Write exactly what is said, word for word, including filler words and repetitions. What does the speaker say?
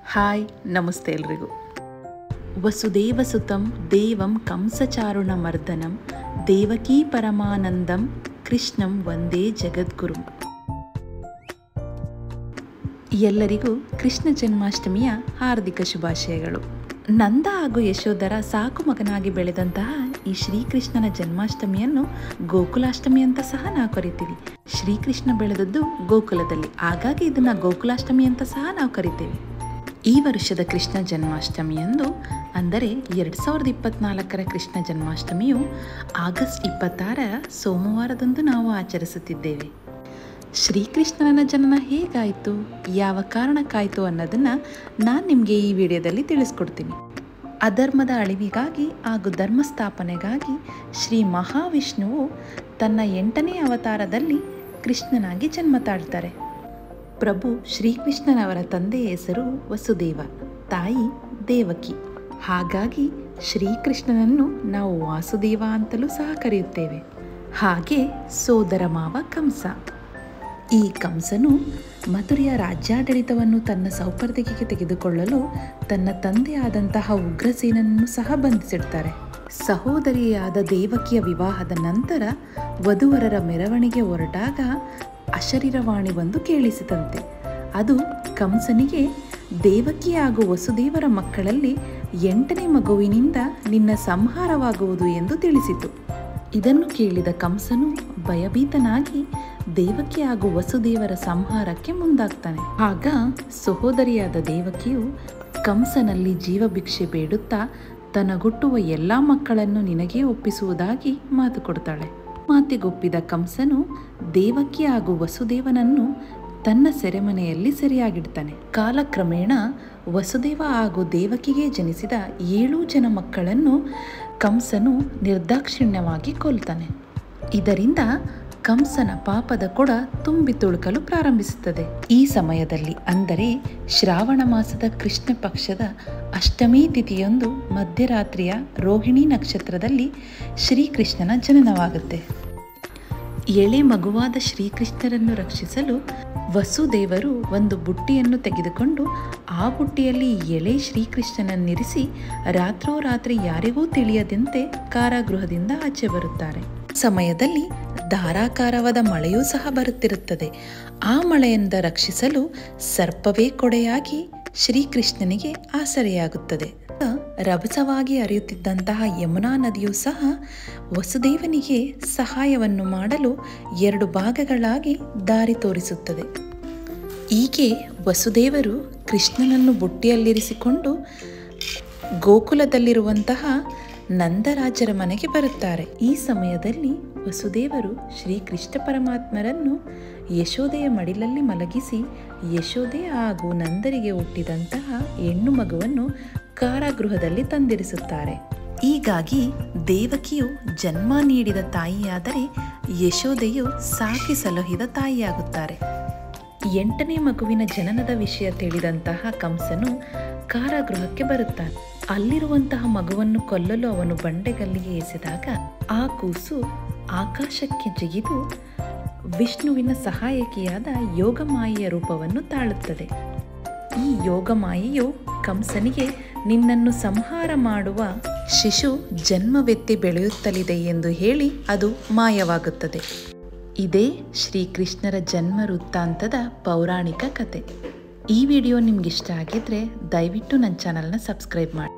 Hi ನಮಸ್ತೆ ಎಲ್ರಿಗೂ. ವಸುದೇವಸುತಂ ದೇವಂ ಕಂಸಚಾರುಣಮರ್ದನಂ ದೇವಕೀ ಪರಮಾನಂದಂ ಕೃಷ್ಣಂ ವಂದೇ ಜಗದ್ಗುರುಂ. ಎಲ್ಲರಿಗೂ ಕೃಷ್ಣ ಜನ್ಮಾಷ್ಟಮಿಯ ಹಾರ್ದಿಕ ಶುಭಾಶಯಗಳು. ನಂದ ಹಾಗೂ ಯಶೋಧರ ಸಾಕು ಮಗನಾಗಿ ಬೆಳೆದಂತಹ ಈ ಶ್ರೀಕೃಷ್ಣನ ಜನ್ಮಾಷ್ಟಮಿಯನ್ನು ಗೋಕುಲಾಷ್ಟಮಿ ಅಂತ ಸಹ ನಾವು ಕರಿತೀವಿ. ಶ್ರೀಕೃಷ್ಣ ಬೆಳೆದದ್ದು ಗೋಕುಲದಲ್ಲಿ, ಹಾಗಾಗಿ ಇದನ್ನು ಗೋಕುಲಾಷ್ಟಮಿ ಅಂತ ಸಹ ನಾವು ಕರಿತೇವೆ. ಈ ವರ್ಷದ ಕೃಷ್ಣ ಜನ್ಮಾಷ್ಟಮಿಯಂದು ಅಂದರೆ ಎರಡು ಸಾವಿರದ ಇಪ್ಪತ್ತ್ನಾಲ್ಕರ ಕೃಷ್ಣ ಜನ್ಮಾಷ್ಟಮಿಯು ಆಗಸ್ಟ್ ಇಪ್ಪತ್ತಾರರ ಸೋಮವಾರದಂದು ನಾವು ಆಚರಿಸುತ್ತಿದ್ದೇವೆ. ಶ್ರೀಕೃಷ್ಣನ ಜನನ ಹೇಗಾಯಿತು, ಯಾವ ಕಾರಣಕ್ಕಾಯಿತು ಅನ್ನೋದನ್ನು ನಾನು ನಿಮಗೆ ಈ ವಿಡಿಯೋದಲ್ಲಿ ತಿಳಿಸ್ಕೊಡ್ತೀನಿ. ಅಧರ್ಮದ ಅಳಿವಿಗಾಗಿ ಹಾಗೂ ಧರ್ಮ ಸ್ಥಾಪನೆಗಾಗಿ ಶ್ರೀ ಮಹಾವಿಷ್ಣುವು ತನ್ನ ಎಂಟನೇ ಅವತಾರದಲ್ಲಿ ಕೃಷ್ಣನಾಗಿ ಜನ್ಮ ತಾಳ್ತಾರೆ. ಪ್ರಭು ಶ್ರೀಕೃಷ್ಣನವರ ತಂದೆಯ ಹೆಸರು ವಸುದೇವ, ತಾಯಿ ದೇವಕಿ. ಹಾಗಾಗಿ ಶ್ರೀಕೃಷ್ಣನನ್ನು ನಾವು ವಾಸುದೇವ ಅಂತಲೂ ಸಹ ಕರೆಯುತ್ತೇವೆ. ಹಾಗೆ ಸೋದರ ಮಾವ ಕಂಸ. ಈ ಕಂಸನು ಮಥುರೆಯ ರಾಜ್ಯಾಡಳಿತವನ್ನು ತನ್ನ ಸೌಪರ್ದಿಗೆ ತೆಗೆದುಕೊಳ್ಳಲು ತನ್ನ ತಂದೆಯಾದಂತಹ ಉಗ್ರಸೇನನ್ನು ಸಹ ಬಂಧಿಸಿಡ್ತಾರೆ. ಸಹೋದರಿಯಾದ ದೇವಕಿಯ ವಿವಾಹದ ನಂತರ ವಧುವರರ ಮೆರವಣಿಗೆ ಹೊರಟಾಗ ಅಶರೀರವಾಣಿ ಒಂದು ಕೇಳಿಸಿತಂತೆ. ಅದು ಕಂಸನಿಗೆ ದೇವಕಿ ಹಾಗೂ ವಸುದೇವರ ಮಕ್ಕಳಲ್ಲಿ ಎಂಟನೇ ಮಗುವಿನಿಂದ ನಿನ್ನ ಸಂಹಾರವಾಗುವುದು ಎಂದು ತಿಳಿಸಿತು. ಇದನ್ನು ಕೇಳಿದ ಕಂಸನು ಭಯಭೀತನಾಗಿ ದೇವಕಿ ಹಾಗೂ ವಸುದೇವರ ಸಂಹಾರಕ್ಕೆ ಮುಂದಾಗ್ತಾನೆ. ಆಗ ಸಹೋದರಿಯಾದ ದೇವಕಿಯು ಕಂಸನಲ್ಲಿ ಜೀವಭಿಕ್ಷೆ ಬೇಡುತ್ತಾ ತನಗುಟ್ಟುವ ಎಲ್ಲ ಮಕ್ಕಳನ್ನು ನಿನಗೇ ಒಪ್ಪಿಸುವುದಾಗಿ ಮಾತು ಕೊಡ್ತಾಳೆ. ಮಾತಿಗೊಪ್ಪಿದ ಕಂಸನು ದೇವಕಿ ಹಾಗೂ ವಸುದೇವನನ್ನು ತನ್ನ ಸೆರೆಮನೆಯಲ್ಲಿ ಸೆರೆಯಾಗಿಡ್ತಾನೆ. ಕಾಲಕ್ರಮೇಣ ವಸುದೇವ ಹಾಗೂ ದೇವಕಿಗೆ ಜನಿಸಿದ ಏಳು ಜನ ಮಕ್ಕಳನ್ನು ಕಂಸನು ನಿರ್ದಾಕ್ಷಿಣ್ಯವಾಗಿ ಕೊಲ್ತಾನೆ. ಇದರಿಂದ ಕಂಸನ ಪಾಪದ ಕೊಡ ತುಂಬಿ ತುಳುಕಲು ಪ್ರಾರಂಭಿಸುತ್ತದೆ. ಈ ಸಮಯದಲ್ಲಿ ಅಂದರೆ ಶ್ರಾವಣ ಮಾಸದ ಕೃಷ್ಣ ಪಕ್ಷದ ಅಷ್ಟಮಿ ತಿಥಿಯೊಂದು ಮಧ್ಯರಾತ್ರಿಯ ರೋಹಿಣಿ ನಕ್ಷತ್ರದಲ್ಲಿ ಶ್ರೀಕೃಷ್ಣನ ಜನನವಾಗುತ್ತೆ. ಎಳೆ ಮಗುವಾದ ಶ್ರೀಕೃಷ್ಣರನ್ನು ರಕ್ಷಿಸಲು ವಸುದೇವರು ಒಂದು ಬುಟ್ಟಿಯನ್ನು ತೆಗೆದುಕೊಂಡು ಆ ಬುಟ್ಟಿಯಲ್ಲಿ ಎಳೆ ಶ್ರೀಕೃಷ್ಣನನ್ನಿರಿಸಿ ರಾತ್ರೋರಾತ್ರಿ ಯಾರಿಗೂ ತಿಳಿಯದಂತೆ ಕಾರಾಗೃಹದಿಂದ ಆಚೆ ಬರುತ್ತಾರೆ. ಸಮಯದಲ್ಲಿ ಧಾರಾಕಾರವಾದ ಮಳೆಯೂ ಸಹ ಬರುತ್ತಿರುತ್ತದೆ. ಆ ಮಳೆಯಿಂದ ರಕ್ಷಿಸಲು ಸರ್ಪವೇ ಕೊಡೆಯಾಗಿ ಶ್ರೀಕೃಷ್ಣನಿಗೆ ಆಸರೆಯಾಗುತ್ತದೆ. ರಭಸವಾಗಿ ಹರಿಯುತ್ತಿದ್ದಂತಹ ಯಮುನಾ ನದಿಯೂ ಸಹ ವಸುದೇವನಿಗೆ ಸಹಾಯವನ್ನು ಮಾಡಲು ಎರಡು ಭಾಗಗಳಾಗಿ ದಾರಿ ತೋರಿಸುತ್ತದೆ. ಹೀಗೆ ವಸುದೇವರು ಕೃಷ್ಣನನ್ನು ಬುಟ್ಟಿಯಲ್ಲಿರಿಸಿಕೊಂಡು ಗೋಕುಲದಲ್ಲಿರುವಂತಹ ನಂದರಾಜರ ಮನೆಗೆ ಬರುತ್ತಾರೆ. ಈ ಸಮಯದಲ್ಲಿ ವಸುದೇವರು ಶ್ರೀಕೃಷ್ಣ ಪರಮಾತ್ಮರನ್ನು ಯಶೋದೆಯ ಮಡಿಲಲ್ಲಿ ಮಲಗಿಸಿ ಯಶೋದೆ ಹಾಗೂ ನಂದರಿಗೆ ಹುಟ್ಟಿದಂತಹ ಹೆಣ್ಣು ಮಗುವನ್ನು ಕಾರಾಗೃಹದಲ್ಲಿ ತಂದಿರಿಸುತ್ತಾರೆ. ಹೀಗಾಗಿ ದೇವಕಿಯು ಜನ್ಮ ನೀಡಿದ ತಾಯಿಯಾದರೆ ಯಶೋದೆಯು ಸಾಕಿ ಸಲಹಿದ ತಾಯಿಯಾಗುತ್ತಾರೆ. ಎಂಟನೇ ಮಗುವಿನ ಜನನದ ವಿಷಯ ತಿಳಿದಂತಹ ಕಂಸನು ಕಾರಾಗೃಹಕ್ಕೆ ಬರುತ್ತಾನೆ. ಅಲ್ಲಿರುವಂತಹ ಮಗುವನ್ನು ಕೊಲ್ಲಲು ಅವನು ಬಂಡೆಗಲ್ಲಿಗೆ ಎಸೆದಾಗ ಆ ಕೂಸು ಆಕಾಶಕ್ಕೆ ಜಿಗಿದು ವಿಷ್ಣುವಿನ ಸಹಾಯಕಿಯಾದ ಯೋಗಮಾಯೆಯ ರೂಪವನ್ನು ತಾಳುತ್ತದೆ. ಈ ಯೋಗಮಾಯೆಯು ಕಂಸನಿಗೆ ನಿನ್ನನ್ನು ಸಂಹಾರ ಮಾಡುವ ಶಿಶು ಜನ್ಮವೆತ್ತಿ ಬೆಳೆಯುತ್ತಲಿದೆ ಎಂದು ಹೇಳಿ ಅದು ಮಾಯವಾಗುತ್ತದೆ. ಇದೇ ಶ್ರೀಕೃಷ್ಣರ ಜನ್ಮ ವೃತ್ತಾಂತದ ಪೌರಾಣಿಕ ಕಥೆ. ಈ ವಿಡಿಯೋ ನಿಮ್ಗೆ ಇಷ್ಟ ಆಗಿದ್ರೆ ದಯವಿಟ್ಟು ನನ್ನ ಚಾನಲ್ನ ಸಬ್ಸ್ಕ್ರೈಬ್ ಮಾಡಿ.